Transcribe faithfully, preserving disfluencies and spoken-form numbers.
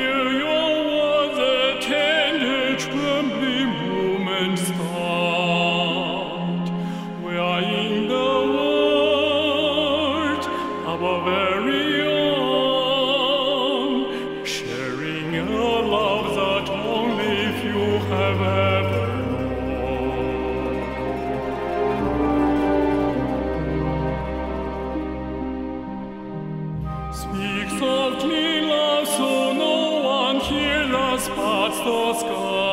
hear your words, a tender, trembling moment start. We are in the world, our very own, sharing a love that only few have ever known. Speak softly, love, so no one hears us but the sky.